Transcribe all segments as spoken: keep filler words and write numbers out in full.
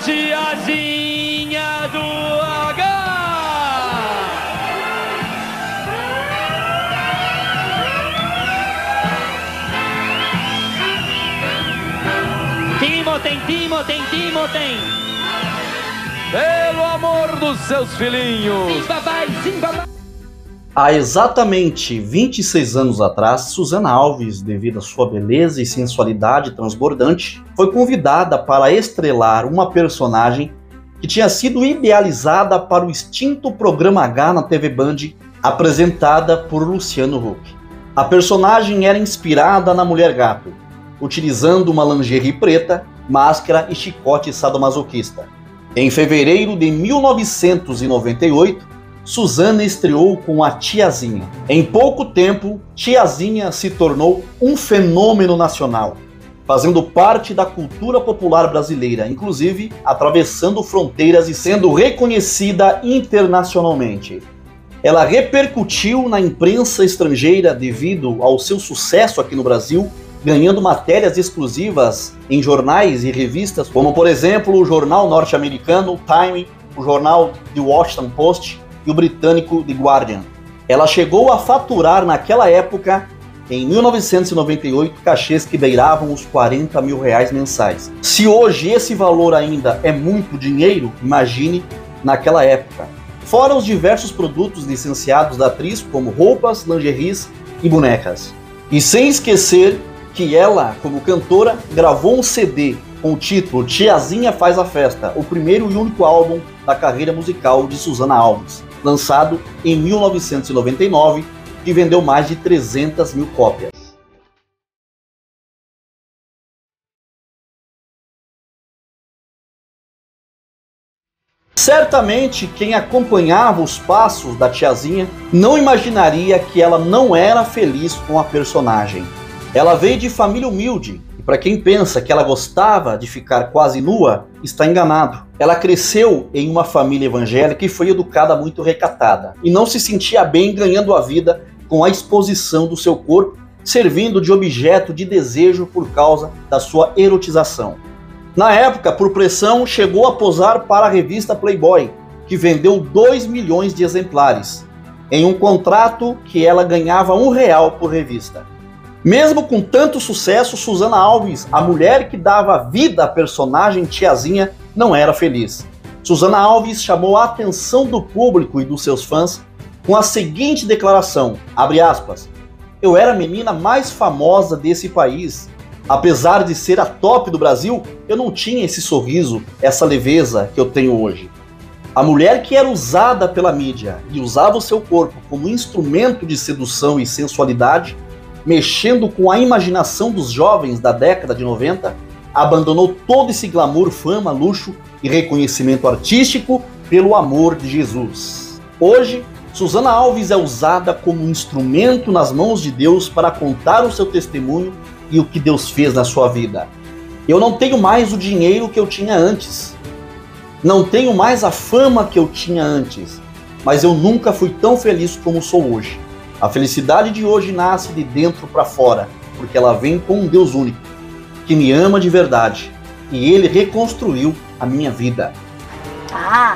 tiazinha do H. Timotem, Timotem, Timotem. Pelo amor dos seus filhinhos. Sim, papai, sim, papai. Há exatamente vinte e seis anos atrás, Susana Alves, devido à sua beleza e sensualidade transbordante, foi convidada para estrelar uma personagem que tinha sido idealizada para o extinto Programa H na T V Band, apresentada por Luciano Huck. A personagem era inspirada na Mulher Gato, utilizando uma lingerie preta, máscara e chicote sadomasoquista. Em fevereiro de mil novecentos e noventa e oito, Susana estreou com a Tiazinha. Em pouco tempo, Tiazinha se tornou um fenômeno nacional, fazendo parte da cultura popular brasileira, inclusive atravessando fronteiras e sendo reconhecida internacionalmente. Ela repercutiu na imprensa estrangeira devido ao seu sucesso aqui no Brasil, ganhando matérias exclusivas em jornais e revistas, como por exemplo o jornal norte-americano Time, o jornal The Washington Post e o britânico The Guardian. Ela chegou a faturar naquela época, em mil novecentos e noventa e oito, cachês que beiravam os quarenta mil reais mensais. Se hoje esse valor ainda é muito dinheiro, imagine naquela época. Fora os diversos produtos licenciados da atriz, como roupas, lingeries e bonecas. E sem esquecer que ela, como cantora, gravou um C D com o título Tiazinha Faz a Festa, o primeiro e único álbum da carreira musical de Susana Alves, lançado em mil novecentos e noventa e nove, que vendeu mais de trezentas mil cópias. Certamente quem acompanhava os passos da Tiazinha não imaginaria que ela não era feliz com a personagem. Ela veio de família humilde, e para quem pensa que ela gostava de ficar quase nua, está enganado. Ela cresceu em uma família evangélica e foi educada muito recatada, e não se sentia bem ganhando a vida com a exposição do seu corpo, servindo de objeto de desejo por causa da sua erotização. Na época, por pressão, chegou a posar para a revista Playboy, que vendeu dois milhões de exemplares, em um contrato que ela ganhava um real por revista. Mesmo com tanto sucesso, Susana Alves, a mulher que dava vida à personagem Tiazinha, não era feliz. Susana Alves chamou a atenção do público e dos seus fãs com a seguinte declaração, abre aspas, eu era a menina mais famosa desse país. Apesar de ser a top do Brasil, eu não tinha esse sorriso, essa leveza que eu tenho hoje. A mulher que era usada pela mídia e usava o seu corpo como instrumento de sedução e sensualidade, mexendo com a imaginação dos jovens da década de noventa, abandonou todo esse glamour, fama, luxo e reconhecimento artístico pelo amor de Jesus. Hoje, Susana Alves é usada como um instrumento nas mãos de Deus para contar o seu testemunho e o que Deus fez na sua vida. Eu não tenho mais o dinheiro que eu tinha antes. Não tenho mais a fama que eu tinha antes. Mas eu nunca fui tão feliz como sou hoje. A felicidade de hoje nasce de dentro para fora, porque ela vem com um Deus único, que me ama de verdade, e Ele reconstruiu a minha vida. Ah,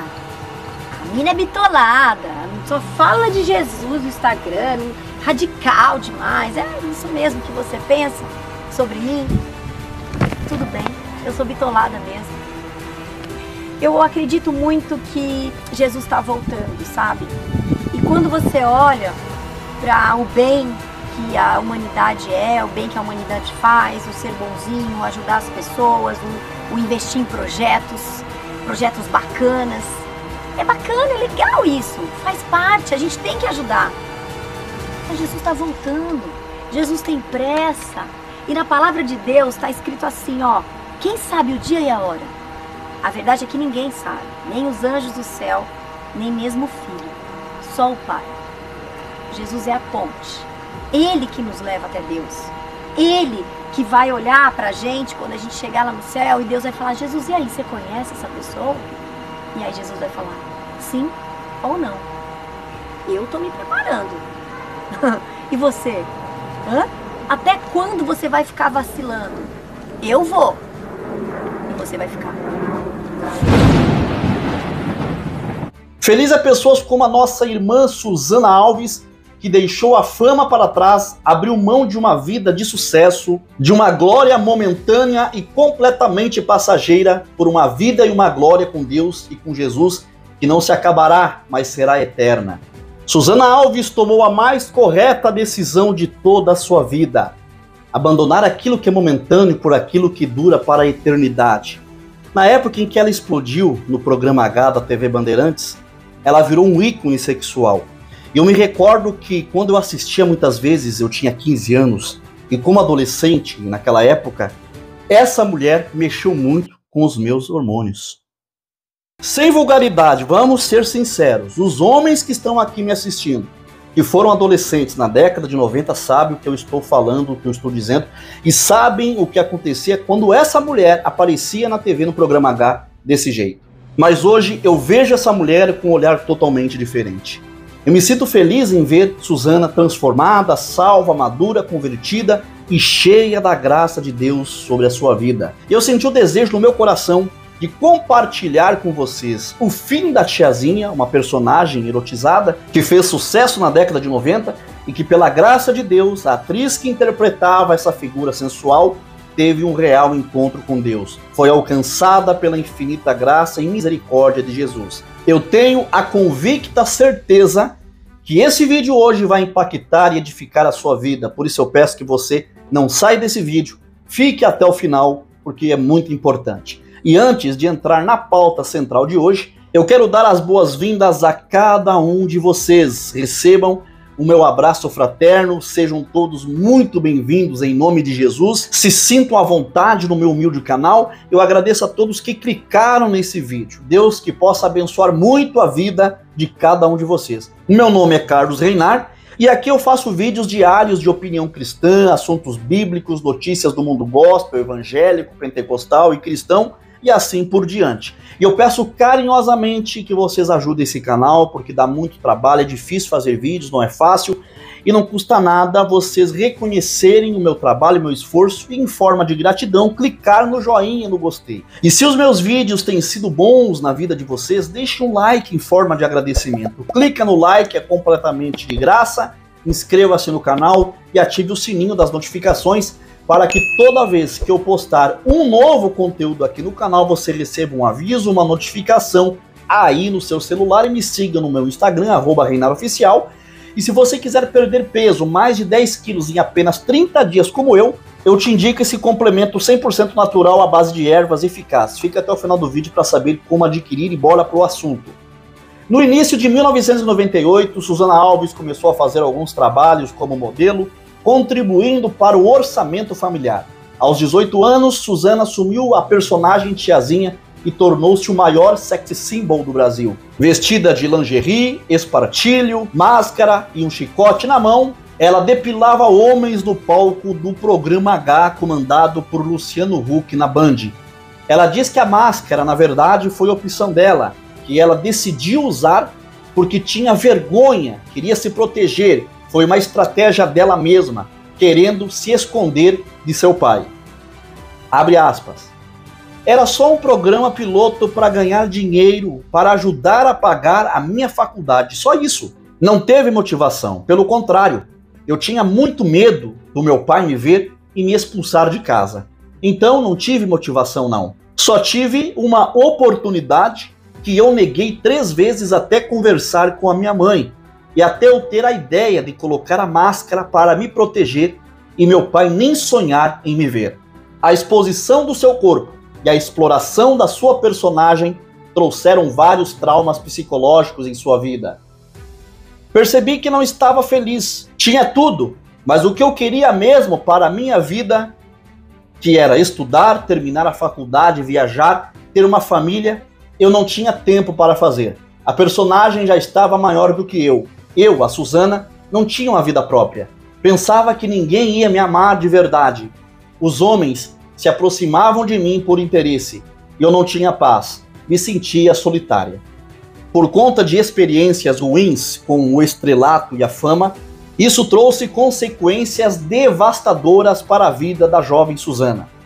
a mina é bitolada, só fala de Jesus no Instagram, radical demais, é isso mesmo que você pensa sobre mim? Tudo bem, eu sou bitolada mesmo. Eu acredito muito que Jesus está voltando, sabe? E quando você olha para o bem que a humanidade é, o bem que a humanidade faz, o ser bonzinho, o ajudar as pessoas, o, o investir em projetos, projetos bacanas. É bacana, é legal isso, faz parte, a gente tem que ajudar. Mas Jesus está voltando, Jesus tem pressa. E na palavra de Deus está escrito assim, ó, quem sabe o dia e a hora? A verdade é que ninguém sabe, nem os anjos do céu, nem mesmo o Filho, só o Pai. Jesus é a ponte, Ele que nos leva até Deus. Ele que vai olhar pra gente quando a gente chegar lá no céu e Deus vai falar, Jesus, e aí, você conhece essa pessoa? E aí Jesus vai falar, sim ou não. Eu tô me preparando. E você? Hã? Até quando você vai ficar vacilando? Eu vou. E você vai ficar. Feliz é pessoas como a nossa irmã Suzana Alves, que deixou a fama para trás, abriu mão de uma vida de sucesso, de uma glória momentânea e completamente passageira, por uma vida e uma glória com Deus e com Jesus, que não se acabará, mas será eterna. Suzana Alves tomou a mais correta decisão de toda a sua vida: abandonar aquilo que é momentâneo por aquilo que dura para a eternidade. Na época em que ela explodiu no programa H da T V Bandeirantes, ela virou um ícone sexual. E eu me recordo que quando eu assistia muitas vezes, eu tinha quinze anos, e como adolescente naquela época, essa mulher mexeu muito com os meus hormônios. Sem vulgaridade, vamos ser sinceros, os homens que estão aqui me assistindo, que foram adolescentes na década de noventa, sabem o que eu estou falando, o que eu estou dizendo, e sabem o que acontecia quando essa mulher aparecia na T V no programa H desse jeito. Mas hoje eu vejo essa mulher com um olhar totalmente diferente. Eu me sinto feliz em ver Suzana transformada, salva, madura, convertida e cheia da graça de Deus sobre a sua vida. Eu senti o desejo no meu coração de compartilhar com vocês o fim da tiazinha, uma personagem erotizada que fez sucesso na década de noventa e que, pela graça de Deus, a atriz que interpretava essa figura sensual teve um real encontro com Deus. Foi alcançada pela infinita graça e misericórdia de Jesus. Eu tenho a convicta certeza que esse vídeo hoje vai impactar e edificar a sua vida. Por isso eu peço que você não saia desse vídeo, fique até o final, porque é muito importante. E antes de entrar na pauta central de hoje, eu quero dar as boas-vindas a cada um de vocês. Recebam o meu abraço fraterno, sejam todos muito bem-vindos em nome de Jesus. Se sintam à vontade no meu humilde canal. Eu agradeço a todos que clicaram nesse vídeo. Deus que possa abençoar muito a vida de cada um de vocês. O meu nome é Carlos Reinar e aqui eu faço vídeos diários de opinião cristã, assuntos bíblicos, notícias do mundo gospel, evangélico, pentecostal e cristão, e assim por diante. E eu peço carinhosamente que vocês ajudem esse canal, porque dá muito trabalho, é difícil fazer vídeos, não é fácil, e não custa nada vocês reconhecerem o meu trabalho, o meu esforço, e em forma de gratidão, clicar no joinha, no gostei. E se os meus vídeos têm sido bons na vida de vocês, deixe um like em forma de agradecimento. Clica no like, é completamente de graça, inscreva-se no canal e ative o sininho das notificações, para que toda vez que eu postar um novo conteúdo aqui no canal, você receba um aviso, uma notificação aí no seu celular, e me siga no meu Instagram, arroba ReinarOficial. E se você quiser perder peso, mais de dez quilos em apenas trinta dias como eu, eu te indico esse complemento cem por cento natural à base de ervas eficazes. Fica até o final do vídeo para saber como adquirir e bora pro assunto. No início de mil novecentos e noventa e oito, Suzana Alves começou a fazer alguns trabalhos como modelo, contribuindo para o orçamento familiar. Aos dezoito anos, Suzana assumiu a personagem tiazinha e tornou-se o maior sex symbol do Brasil. Vestida de lingerie, espartilho, máscara e um chicote na mão, ela depilava homens no palco do programa H, comandado por Luciano Huck na Band. Ela diz que a máscara, na verdade, foi opção dela, que ela decidiu usar porque tinha vergonha, queria se proteger. Foi uma estratégia dela mesma, querendo se esconder de seu pai. Abre aspas. Era só um programa piloto para ganhar dinheiro, para ajudar a pagar a minha faculdade. Só isso. Não teve motivação. Pelo contrário, eu tinha muito medo do meu pai me ver e me expulsar de casa. Então não tive motivação não. Só tive uma oportunidade que eu neguei três vezes até conversar com a minha mãe. E até eu ter a ideia de colocar a máscara para me proteger e meu pai nem sonhar em me ver. A exposição do seu corpo e a exploração da sua personagem trouxeram vários traumas psicológicos em sua vida. Percebi que não estava feliz. Tinha tudo, mas o que eu queria mesmo para a minha vida, que era estudar, terminar a faculdade, viajar, ter uma família, eu não tinha tempo para fazer. A personagem já estava maior do que eu. Eu, a Suzana, não tinha uma vida própria. Pensava que ninguém ia me amar de verdade. Os homens se aproximavam de mim por interesse. E eu não tinha paz. Me sentia solitária. Por conta de experiências ruins com o estrelato e a fama, isso trouxe consequências devastadoras para a vida da jovem Suzana.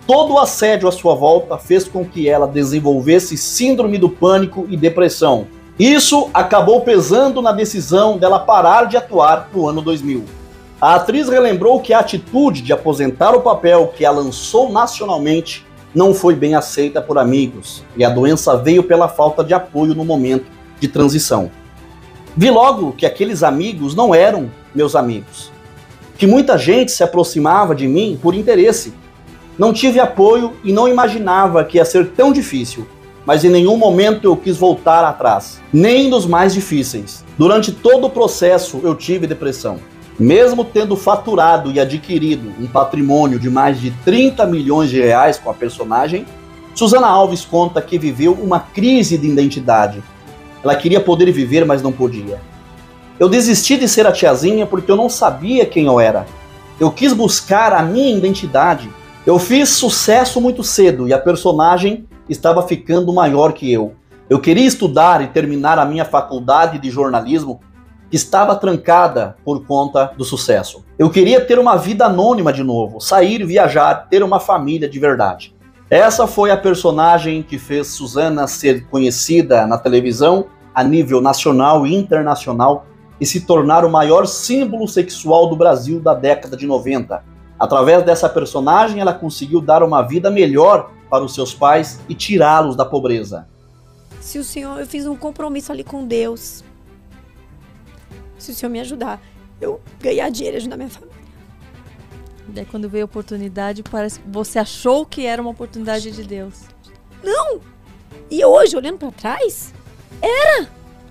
todo o assédio à sua volta fez com que ela desenvolvesse síndrome do pânico e depressão. Isso acabou pesando na decisão dela parar de atuar no ano dois mil. A atriz relembrou que a atitude de aposentar o papel que a lançou nacionalmente não foi bem aceita por amigos, e a doença veio pela falta de apoio no momento de transição. Vi logo que aqueles amigos não eram meus amigos, que muita gente se aproximava de mim por interesse. Não tive apoio e não imaginava que ia ser tão difícil, mas em nenhum momento eu quis voltar atrás, nem nos mais difíceis. Durante todo o processo eu tive depressão. Mesmo tendo faturado e adquirido um patrimônio de mais de trinta milhões de reais com a personagem, Susana Alves conta que viveu uma crise de identidade. Ela queria poder viver, mas não podia. Eu desisti de ser a tiazinha porque eu não sabia quem eu era. Eu quis buscar a minha identidade. Eu fiz sucesso muito cedo e a personagem estava ficando maior que eu. Eu queria estudar e terminar a minha faculdade de jornalismo, que estava trancada por conta do sucesso. Eu queria ter uma vida anônima de novo, sair, viajar, ter uma família de verdade. Essa foi a personagem que fez Susana ser conhecida na televisão a nível nacional e internacional e se tornar o maior símbolo sexual do Brasil da década de noventa. Através dessa personagem, ela conseguiu dar uma vida melhor para os seus pais e tirá-los da pobreza. Se o Senhor, eu fiz um compromisso ali com Deus. Se o Senhor me ajudar, eu ganhar dinheiro e ajudar minha família. Daí quando veio a oportunidade, parece que você achou que era uma oportunidade de Deus. Não! E hoje, olhando pra trás, era!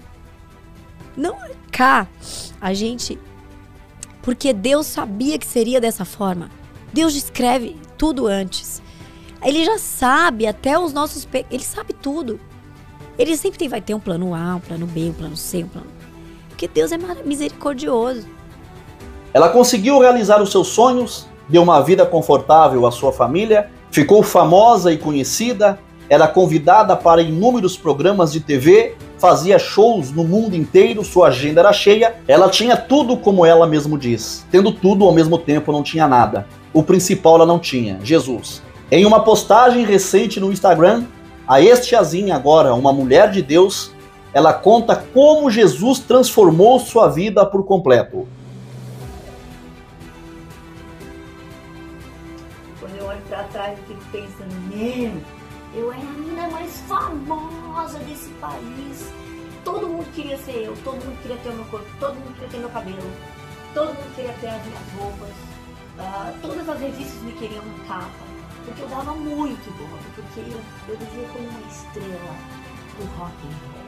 Não, cá, a gente... Porque Deus sabia que seria dessa forma. Deus escreve tudo antes. Ele já sabe até os nossos... Pe... Ele sabe tudo. Ele sempre tem, vai ter um plano A, um plano B, um plano C, um plano... Porque Deus é misericordioso. Ela conseguiu realizar os seus sonhos, deu uma vida confortável à sua família, ficou famosa e conhecida, era convidada para inúmeros programas de T V, fazia shows no mundo inteiro, sua agenda era cheia, ela tinha tudo como ela mesma diz. Tendo tudo ao mesmo tempo não tinha nada. O principal ela não tinha, Jesus. Em uma postagem recente no Instagram, a ex-tiazinha, agora uma mulher de Deus, ela conta como Jesus transformou sua vida por completo. Quando eu olho pra trás, eu fico pensando, meu, eu era a menina mais famosa desse país. Todo mundo queria ser eu, todo mundo queria ter o meu corpo, todo mundo queria ter meu cabelo, todo mundo queria ter as minhas roupas. Uh, todas as revistas me queriam na capa, porque eu dava muito boa, porque eu, eu vivia como uma estrela do rock and roll.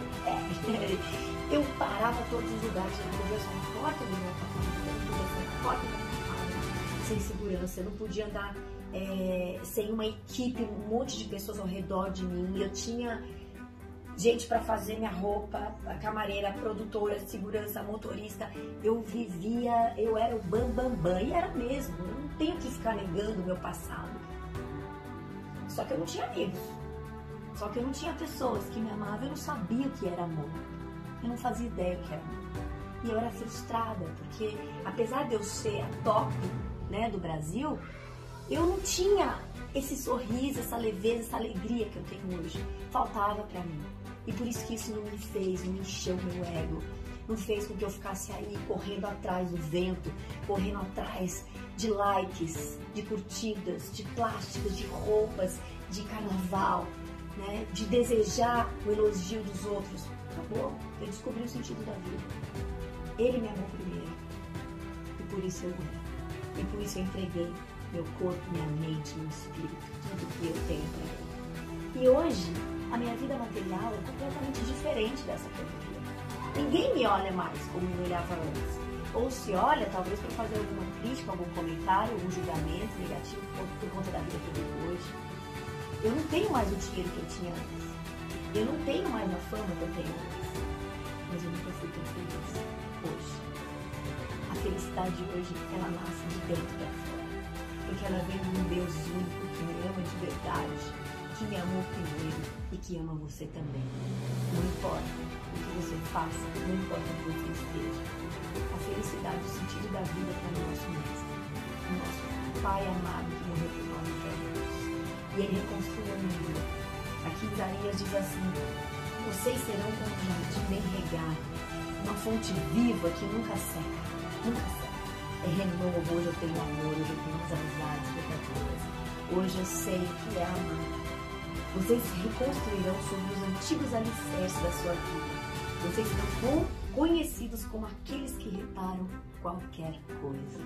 Eu parava todos os lugares, eu podia sair na porta do meu apartamento, eu podia sair na porta da minha casa, sem segurança, eu não podia andar é, sem uma equipe, um monte de pessoas ao redor de mim. Eu tinha gente para fazer minha roupa, a camareira, a produtora, a segurança, a motorista. Eu vivia, eu era o bam bam bam, e era mesmo, eu não tenho que ficar negando o meu passado. Só que eu não tinha amigos. Só que eu não tinha pessoas que me amavam, eu não sabia o que era amor. Eu não fazia ideia do que era amor. E eu era frustrada, porque apesar de eu ser a top, né, do Brasil, eu não tinha esse sorriso, essa leveza, essa alegria que eu tenho hoje. Faltava pra mim. E por isso que isso não me fez, não me encheu meu ego. Não fez com que eu ficasse aí correndo atrás do vento, correndo atrás de likes, de curtidas, de plásticos, de roupas, de carnaval. Né, de desejar o elogio dos outros. Acabou. Eu descobri o sentido da vida. Ele me amou primeiro. E por isso eu ganhei. E por isso eu entreguei meu corpo, minha mente, meu espírito, tudo que eu tenho para ele. E hoje, a minha vida material é completamente diferente dessa que eu vivia. Ninguém me olha mais como me olhava antes. Ou se olha, talvez para fazer alguma crítica, algum comentário, algum julgamento negativo por, por conta da vida que eu vivo hoje. Eu não tenho mais o dinheiro que eu tinha antes. Eu não tenho mais a fama que eu tenho antes. Mas eu nunca fui tão feliz hoje. A felicidade hoje, ela nasce de dentro pra fora. Porque ela vem de um Deus único que me ama de verdade, que me amou primeiro e que ama você também. Não importa o que você faça, não importa onde você esteja. A felicidade, o sentido da vida está no nosso mestre. O nosso Pai amado que morreu por nós. e ele reconstrui a minha vida. Aqui Isaías diz assim: vocês serão como um jardim bem regado, uma fonte viva que nunca seca, nunca seca. É renovo, hoje eu tenho amor, hoje eu tenho as amizades verdadeiras, hoje eu sei o que é amar. Vocês se reconstruirão sobre os antigos alicerces da sua vida. Vocês serão conhecidos como aqueles que reparam qualquer coisa.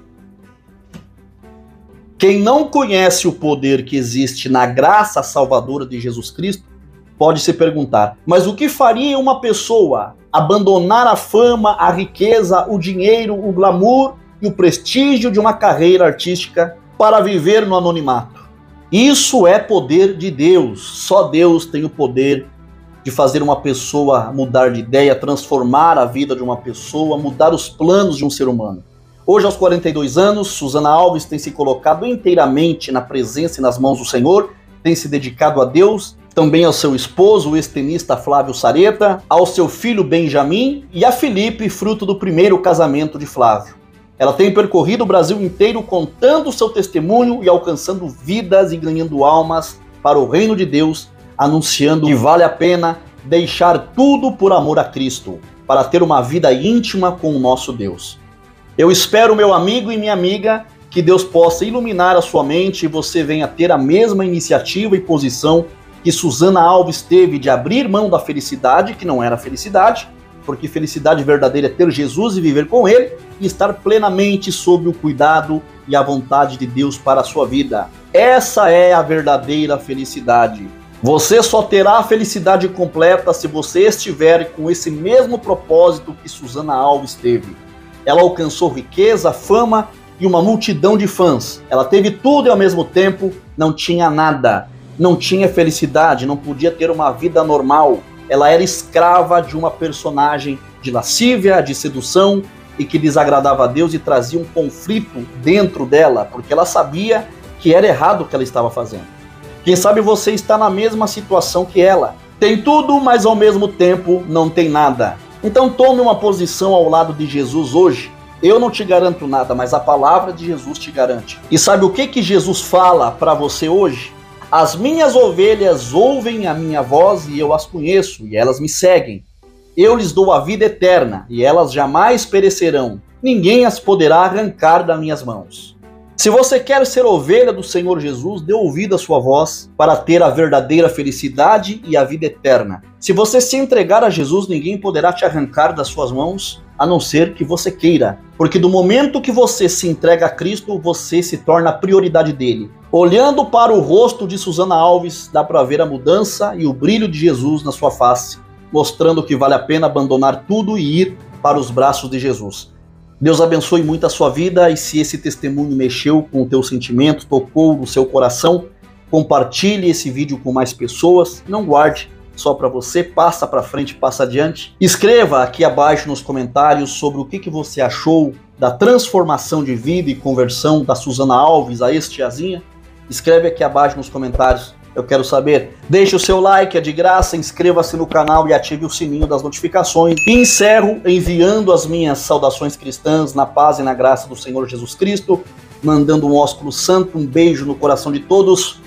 Quem não conhece o poder que existe na graça salvadora de Jesus Cristo, pode se perguntar, mas o que faria uma pessoa abandonar a fama, a riqueza, o dinheiro, o glamour e o prestígio de uma carreira artística para viver no anonimato? Isso é poder de Deus. Só Deus tem o poder de fazer uma pessoa mudar de ideia, transformar a vida de uma pessoa, mudar os planos de um ser humano. Hoje, aos quarenta e dois anos, Susana Alves tem se colocado inteiramente na presença e nas mãos do Senhor, tem se dedicado a Deus, também ao seu esposo, o ex-tenista Flávio Sareta, ao seu filho Benjamin e a Felipe, fruto do primeiro casamento de Flávio. Ela tem percorrido o Brasil inteiro contando o seu testemunho e alcançando vidas e ganhando almas para o reino de Deus, anunciando que vale a pena deixar tudo por amor a Cristo, para ter uma vida íntima com o nosso Deus. Eu espero, meu amigo e minha amiga, que Deus possa iluminar a sua mente e você venha ter a mesma iniciativa e posição que Susana Alves teve de abrir mão da felicidade, que não era felicidade, porque felicidade verdadeira é ter Jesus e viver com Ele, e estar plenamente sob o cuidado e a vontade de Deus para a sua vida. Essa é a verdadeira felicidade. Você só terá a felicidade completa se você estiver com esse mesmo propósito que Susana Alves teve. Ela alcançou riqueza, fama e uma multidão de fãs. Ela teve tudo e ao mesmo tempo não tinha nada. Não tinha felicidade, não podia ter uma vida normal. Ela era escrava de uma personagem de lascívia, de sedução e que desagradava a Deus e trazia um conflito dentro dela, porque ela sabia que era errado o que ela estava fazendo. Quem sabe você está na mesma situação que ela. Tem tudo, mas ao mesmo tempo não tem nada. Então tome uma posição ao lado de Jesus hoje. Eu não te garanto nada, mas a palavra de Jesus te garante. E sabe o que que Jesus fala para você hoje? As minhas ovelhas ouvem a minha voz e eu as conheço, e elas me seguem. Eu lhes dou a vida eterna, e elas jamais perecerão. Ninguém as poderá arrancar das minhas mãos. Se você quer ser ovelha do Senhor Jesus, dê ouvido à sua voz para ter a verdadeira felicidade e a vida eterna. Se você se entregar a Jesus, ninguém poderá te arrancar das suas mãos, a não ser que você queira. Porque do momento que você se entrega a Cristo, você se torna a prioridade dele. Olhando para o rosto de Susana Alves, dá para ver a mudança e o brilho de Jesus na sua face, mostrando que vale a pena abandonar tudo e ir para os braços de Jesus. Deus abençoe muito a sua vida, e se esse testemunho mexeu com o teu sentimento, tocou no seu coração, compartilhe esse vídeo com mais pessoas, não guarde só para você, passa para frente, passa adiante. Escreva aqui abaixo nos comentários sobre o que, que você achou da transformação de vida e conversão da Susana Alves, a ex-tiazinha. Escreve aqui abaixo nos comentários, eu quero saber. Deixe o seu like, é de graça, inscreva-se no canal e ative o sininho das notificações. E encerro enviando as minhas saudações cristãs na paz e na graça do Senhor Jesus Cristo, mandando um ósculo santo, um beijo no coração de todos.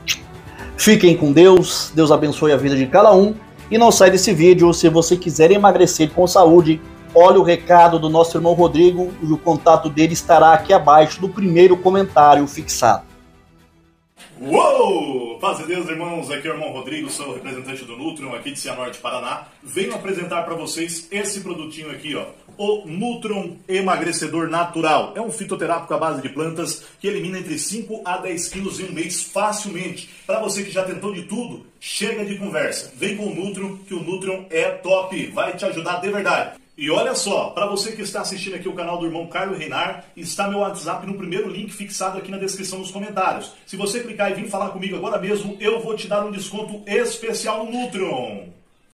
Fiquem com Deus, Deus abençoe a vida de cada um. E não sai desse vídeo, se você quiser emagrecer com saúde, olha o recado do nosso irmão Rodrigo e o contato dele estará aqui abaixo do primeiro comentário fixado. Uou! Paz de Deus, irmãos, aqui é o irmão Rodrigo, sou o representante do Nutrion aqui de Cianorte, Paraná. Venho apresentar para vocês esse produtinho aqui, ó, o Nutrion Emagrecedor Natural. É um fitoterápico à base de plantas que elimina entre cinco a dez quilos em um mês facilmente. Para você que já tentou de tudo, chega de conversa. Vem com o Nutrion, que o Nutrion é top, vai te ajudar de verdade. E olha só, para você que está assistindo aqui o canal do irmão Carlos Reinar, está meu WhatsApp no primeiro link fixado aqui na descrição dos comentários. Se você clicar e vir falar comigo agora mesmo, eu vou te dar um desconto especial no Nutrion.